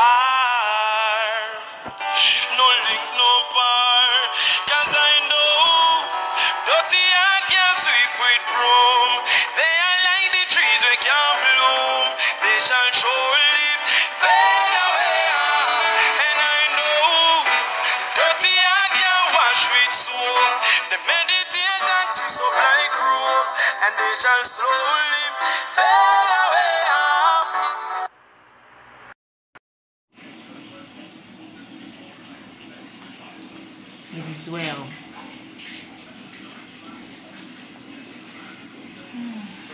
No link, no bar. 'Cause I know dirty heart can't sweep with broom. They are like the trees we can't bloom. They shall surely fade away. And I know dirty heart can't wash with soap. The meditation twist up like rope, and they shall slowly fade away. It is well.